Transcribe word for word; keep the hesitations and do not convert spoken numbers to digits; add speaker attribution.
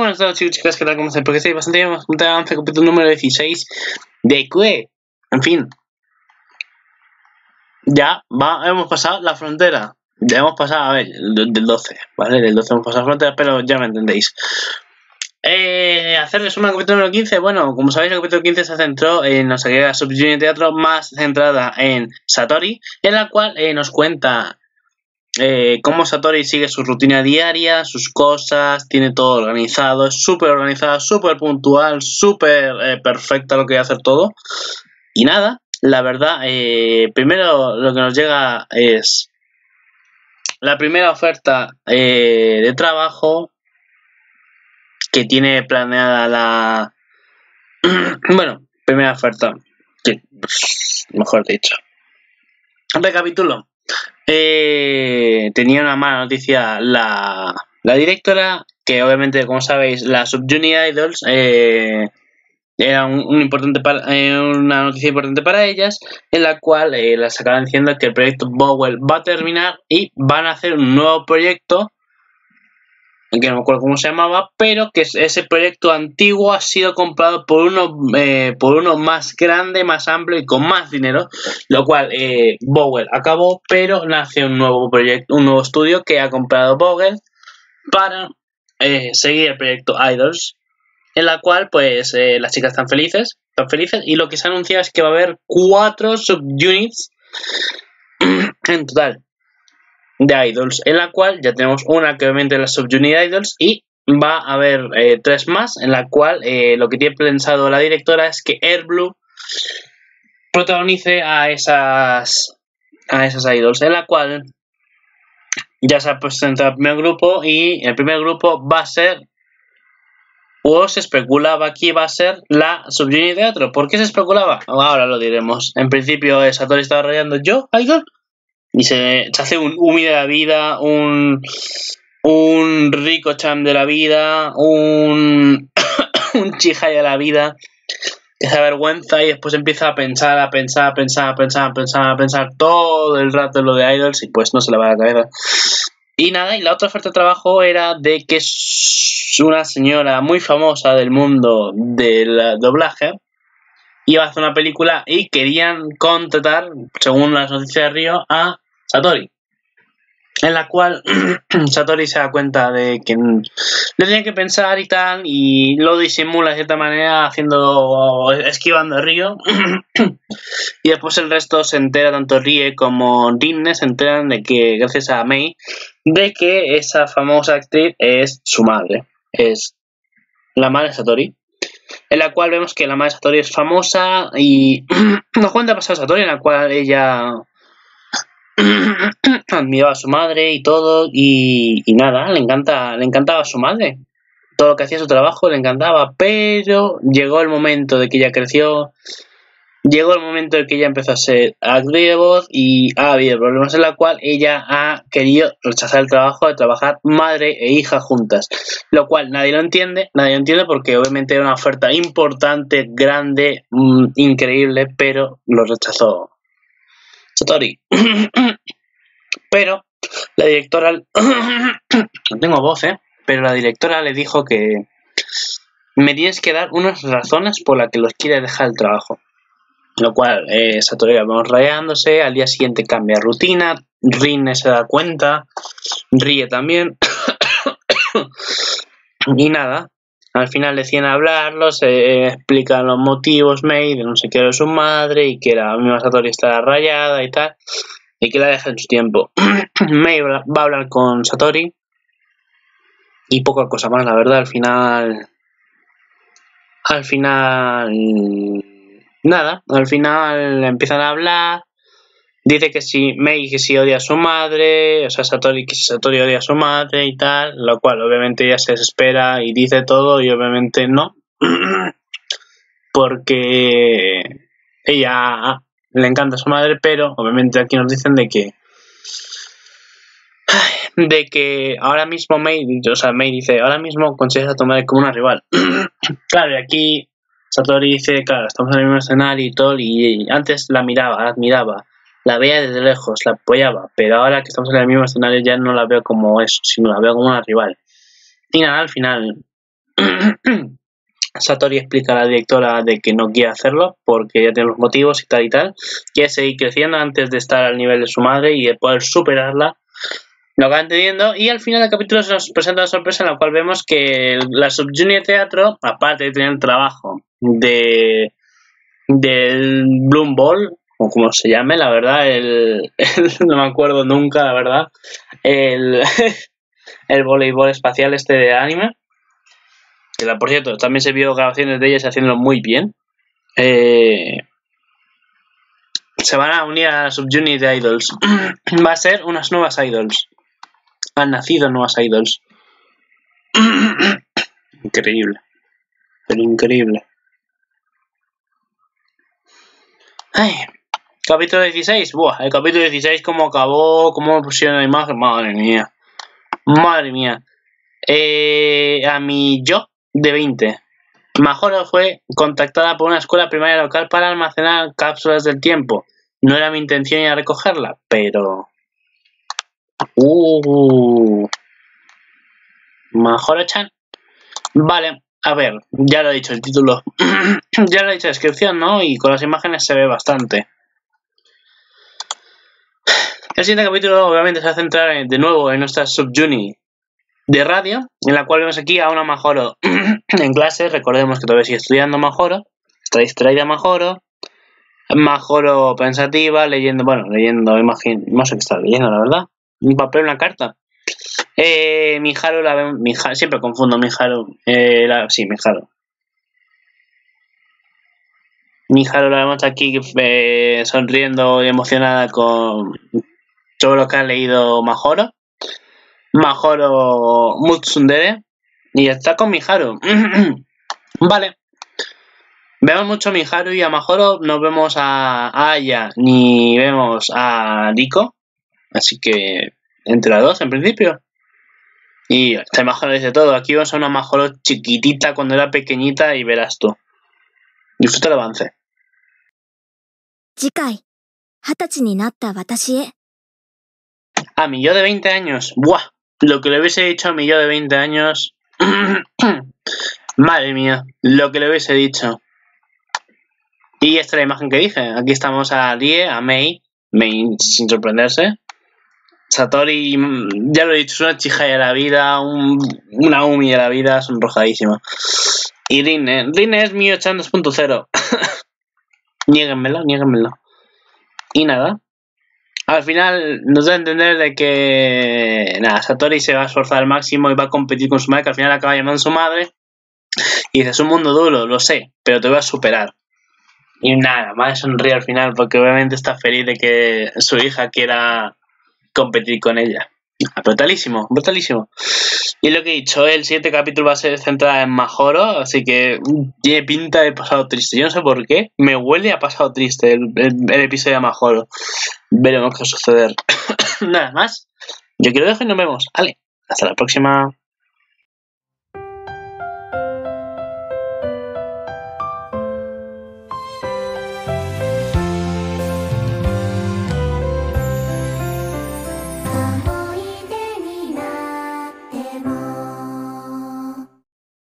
Speaker 1: buenas tardes, chicos, chicas, ¿qué tal? ¿Cómo estáis? Porque estáis bastante bien. Vamos a contar avance capítulo número dieciséis de Q. En fin, ya va, hemos pasado la frontera. Ya hemos pasado, a ver, del doce, ¿vale? Del doce hemos pasado la frontera, pero ya me entendéis. Eh, hacer resumen al capítulo número quince. Bueno, como sabéis, el capítulo quince se centró en nuestra querida Sub-Junior Teatro, más centrada en Satori, en la cual eh, nos cuenta Eh, cómo Satori sigue su rutina diaria, sus cosas, tiene todo organizado, es súper organizada, súper puntual, súper eh, perfecta lo que va a hacer todo. Y nada, la verdad, eh, primero lo que nos llega es la primera oferta eh, de trabajo que tiene planeada la... bueno, primera oferta, que, mejor dicho. Recapitulo. Eh, tenía una mala noticia la, la directora, que obviamente, como sabéis, la Sub-Junior Idols eh, era un, un importante para, eh, una noticia importante para ellas, en la cual eh, las acaban diciendo que el proyecto Bowell va a terminar y van a hacer un nuevo proyecto, que no me acuerdo cómo se llamaba, pero que ese proyecto antiguo ha sido comprado por uno, eh, por uno más grande, más amplio y con más dinero, lo cual eh, Bowell acabó, pero nace un nuevo proyecto, un nuevo estudio que ha comprado Bowell para eh, seguir el proyecto Idols, en la cual pues eh, las chicas están felices, están felices, y lo que se anuncia es que va a haber cuatro subunits en total de Idols, en la cual ya tenemos una que obviamente es la Sub-Junior Idols, y va a haber eh, tres más, en la cual eh, lo que tiene pensado la directora es que Airblue protagonice a esas a esas Idols, en la cual ya se ha presentado el primer grupo, y el primer grupo va a ser, o se especulaba que iba a ser la Sub-Junior Teatro. ¿Por qué se especulaba? Ahora lo diremos. En principio Satori estaba rayando yo, Idol, y se, se hace un Umi de la vida, un, un Rico-chan de la vida, un, un Chihaya de la vida, que se avergüenza y después empieza a pensar, a pensar, a pensar, a pensar, a pensar, a pensar todo el rato en lo de Idols, y pues no se le va a la cabeza. Y nada, y la otra oferta de trabajo era de que una señora muy famosa del mundo del doblaje iba a hacer una película y querían contratar, según las noticias de Río, a Satori, en la cual Satori se da cuenta de que le tiene que pensar y tal, y lo disimula de cierta manera haciendo, esquivando a Río. Y después el resto se entera, tanto Rie como Rinne se enteran de que, gracias a Mei, de que esa famosa actriz es su madre, es la madre de Satori, en la cual vemos que la madre de Satori es famosa y nos cuenta pasar a Satori, en la cual ella admiraba a su madre y todo, y, y nada, le encanta, le encantaba a su madre, todo lo que hacía, su trabajo le encantaba, pero llegó el momento de que ella creció, llegó el momento en que ella empezó a ser actriz de voz y ha habido problemas, en la cual ella ha querido rechazar el trabajo de trabajar madre e hija juntas, lo cual nadie lo entiende, nadie lo entiende porque obviamente era una oferta importante, grande, mmm, increíble, pero lo rechazó Satori. Pero la directora no tengo voz, eh pero la directora le dijo que me tienes que dar unas razones por las que los quiere dejar el trabajo, lo cual eh, Satori va vamos rayándose. Al día siguiente cambia rutina, Rinne se da cuenta, ríe también y nada, al final deciden hablarlo, se eh, explican los motivos Mei de no sé qué era su madre y que la misma Satori está rayada y tal, y que la deja en su tiempo. Mei va a hablar con Satori y poca cosa más, la verdad. Al final al final nada, al final empiezan a hablar, dice que si Mei que si odia a su madre, o sea Satori que si Satori odia a su madre y tal, lo cual obviamente ella se desespera y dice todo, y obviamente no, porque ella le encanta a su madre, pero obviamente aquí nos dicen de que de que ahora mismo Mei, o sea Mei dice, ahora mismo consideras a tu madre como una rival. Claro, y aquí Satori dice, claro, estamos en el mismo escenario y todo, y antes la miraba, la admiraba, la veía desde lejos, la apoyaba, pero ahora que estamos en el mismo escenario ya no la veo como eso, sino la veo como una rival. Y nada, al final Satori explica a la directora de que no quiere hacerlo porque ya tiene los motivos y tal y tal. Quiere seguir creciendo antes de estar al nivel de su madre y de poder superarla. Lo acaba entendiendo y al final del capítulo se nos presenta una sorpresa en la cual vemos que la Subjunior Teatro, aparte de tener el trabajo de del Bloom Ball, o como se llame, la verdad, el, el no me acuerdo nunca, la verdad, el, el voleibol espacial este de anime, que por cierto, también se vio grabaciones de ellas haciéndolo muy bien. Eh, se van a unir a la Subjunit de Idols. Va a ser unas nuevas Idols. Han nacido nuevas Idols. Increíble. Pero increíble. Ay, capítulo dieciséis. Buah, el capítulo dieciséis, cómo acabó, cómo pusieron la imagen. Madre mía. Madre mía. Eh, a mi yo de veinte. Majoro fue contactada por una escuela primaria local para almacenar cápsulas del tiempo. No era mi intención ir a recogerla, pero... Uh... Majoro-chan. Vale, a ver, ya lo he dicho el título. Ya lo he dicho la descripción, ¿no? Y con las imágenes se ve bastante. El siguiente capítulo obviamente se va a centrar de nuevo en nuestra Subjuni de radio, en la cual vemos aquí a una Majoro en clase. Recordemos que todavía sigue estudiando Majoro. Está distraída Majoro. Majoro pensativa, leyendo, bueno, leyendo, imagino, no sé qué está leyendo, la verdad. Un papel, una carta. Eh, Miharu la vemos, Miharu, siempre confundo Miharu, eh, la, sí, Miharu. Miharu la vemos aquí eh, sonriendo y emocionada con todo lo que ha leído Majoro. Majoro Mutsundere y está con Miharu. Vale. Vemos mucho a Miharu y a Majoro, no vemos a Aya ni vemos a Riko, así que entre las dos en principio. Y esta imagen dice todo. Aquí vemos a una Majoro chiquitita cuando era pequeñita y verás tú. Disfruta el avance. A mi yo de veinte años. Buah. Lo que le hubiese dicho a mi yo de veinte años. Madre mía. Lo que le hubiese dicho. Y esta es la imagen que dije. Aquí estamos a Rie, a Mei. Mei sin sorprenderse. Satori, ya lo he dicho, es una chija de la vida, un, una Umi de la vida, sonrojadísima. Y Rinne, Rinne es mi Chan dos punto cero. Niéguenmelo, niéguenmelo. Y nada. Al final nos da a entender de que nada, Satori se va a esforzar al máximo y va a competir con su madre, que al final acaba llamando a su madre. Y dice, es un mundo duro, lo sé, pero te voy a superar. Y nada, madre sonríe al final porque obviamente está feliz de que su hija quiera competir con ella. Brutalísimo, brutalísimo. Y lo que he dicho, el siguiente capítulo va a ser centrado en Majoro, así que tiene pinta de pasado triste. Yo no sé por qué, me huele a pasado triste el, el, el episodio de Majoro. Veremos qué va a suceder. Nada más. Yo quiero dejar y nos vemos. Vale, hasta la próxima.